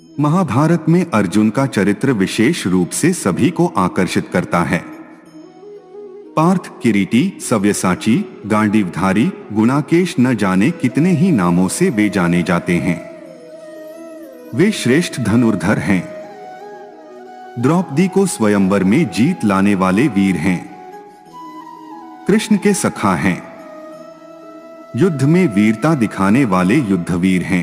महाभारत में अर्जुन का चरित्र विशेष रूप से सभी को आकर्षित करता है। पार्थ, किरीटी, सव्यसाची, गांडीवधारी, गुणाकेश न जाने कितने ही नामों से वे जाने जाते हैं। वे श्रेष्ठ धनुर्धर हैं। द्रौपदी को स्वयंवर में जीत लाने वाले वीर हैं। कृष्ण के सखा हैं। युद्ध में वीरता दिखाने वाले युद्धवीर हैं।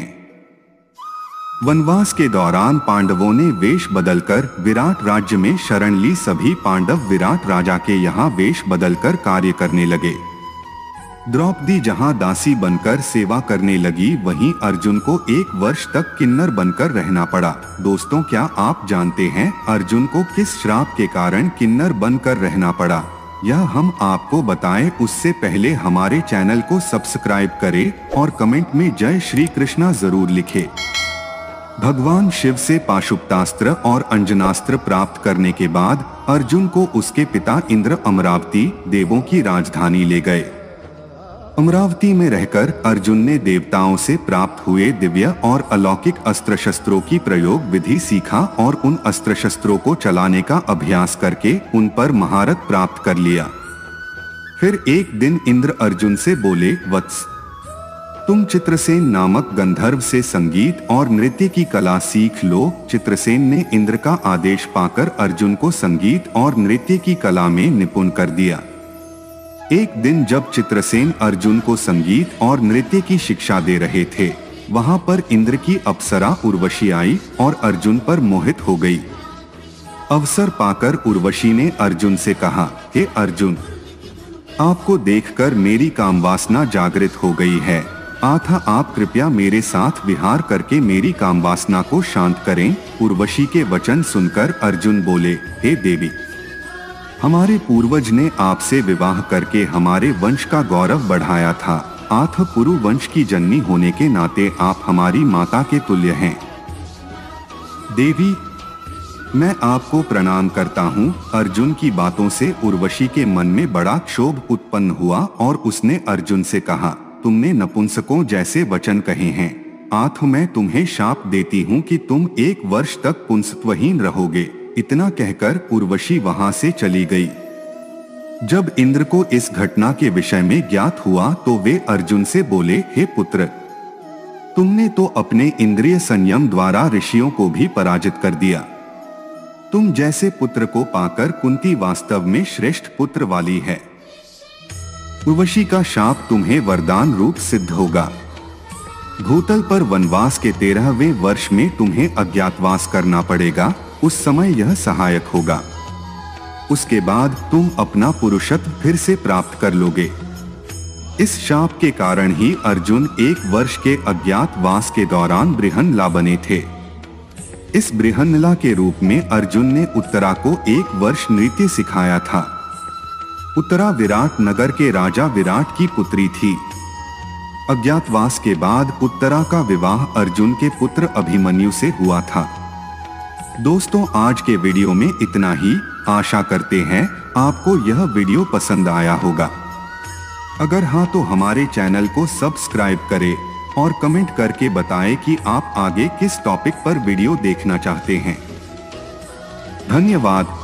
वनवास के दौरान पांडवों ने वेश बदलकर विराट राज्य में शरण ली। सभी पांडव विराट राजा के यहाँ वेश बदलकर कार्य करने लगे। द्रौपदी जहाँ दासी बनकर सेवा करने लगी, वहीं अर्जुन को 1 वर्ष तक किन्नर बनकर रहना पड़ा। दोस्तों, क्या आप जानते हैं अर्जुन को किस श्राप के कारण किन्नर बनकर रहना पड़ा? यह हम आपको बताएं उससे पहले हमारे चैनल को सब्सक्राइब करें और कमेंट में जय श्री कृष्णा जरूर लिखें। भगवान शिव से पाशुपतास्त्र और अंजनास्त्र प्राप्त करने के बाद अर्जुन को उसके पिता इंद्र अमरावती देवों की राजधानी ले गए। अमरावती में रहकर अर्जुन ने देवताओं से प्राप्त हुए दिव्य और अलौकिक अस्त्र शस्त्रों की प्रयोग विधि सीखा और उन अस्त्र शस्त्रों को चलाने का अभ्यास करके उन पर महारत प्राप्त कर लिया। फिर एक दिन इंद्र अर्जुन से बोले, वत्स, तुम चित्रसेन नामक गंधर्व से संगीत और नृत्य की कला सीख लो। चित्रसेन ने इंद्र का आदेश पाकर अर्जुन को संगीत और नृत्य की कला में निपुण कर दिया। एक दिन जब चित्रसेन अर्जुन को संगीत और नृत्य की शिक्षा दे रहे थे, वहां पर इंद्र की अप्सरा उर्वशी आई और अर्जुन पर मोहित हो गई। अवसर पाकर उर्वशी ने अर्जुन से कहा, हे अर्जुन, आपको देखकर मेरी कामवासना जागृत हो गई है। अतः आप कृपया मेरे साथ विहार करके मेरी कामवासना को शांत करें। उर्वशी के वचन सुनकर अर्जुन बोले, हे देवी, हमारे पूर्वज ने आपसे विवाह करके हमारे वंश का गौरव बढ़ाया था। अतः पुरु वंश की जननी होने के नाते आप हमारी माता के तुल्य हैं। देवी, मैं आपको प्रणाम करता हूँ। अर्जुन की बातों से उर्वशी के मन में बड़ा क्षोभ उत्पन्न हुआ और उसने अर्जुन से कहा, तुमने नपुंसकों जैसे वचन कहे हैं। अतः मैं तुम्हें शाप देती हूँ कि तुम 1 वर्ष तक पुंसत्वहीन रहोगे। इतना कहकर उर्वशी वहां से चली गई। जब इंद्र को इस घटना के विषय में ज्ञात हुआ तो वे अर्जुन से बोले, हे पुत्र, तुमने तो अपने इंद्रिय संयम द्वारा ऋषियों को भी पराजित कर दिया। तुम जैसे पुत्र को पाकर कुंती वास्तव में श्रेष्ठ पुत्र वाली है। उर्वशी का शाप तुम्हें वरदान रूप सिद्ध होगा। भूतल पर वनवास के 13वें वर्ष में तुम्हें अज्ञातवास करना पड़ेगा। उस समय यह सहायक होगा। उसके बाद तुम अपना पुरुषत्व फिर से प्राप्त कर लोगे। इस शाप के कारण ही अर्जुन 1 वर्ष के अज्ञातवास के दौरान बृहन्नला बने थे। इस बृहन्नला के रूप में अर्जुन ने उत्तरा को 1 वर्ष नृत्य सिखाया था। उत्तरा विराट नगर के राजा विराट की पुत्री थी। अज्ञातवास के बाद उत्तरा का विवाह अर्जुन के पुत्र अभिमन्यु से हुआ था। दोस्तों, आज के वीडियो में इतना ही। आशा करते हैं आपको यह वीडियो पसंद आया होगा। अगर हाँ तो हमारे चैनल को सब्सक्राइब करें और कमेंट करके बताएं कि आप आगे किस टॉपिक पर वीडियो देखना चाहते हैं। धन्यवाद।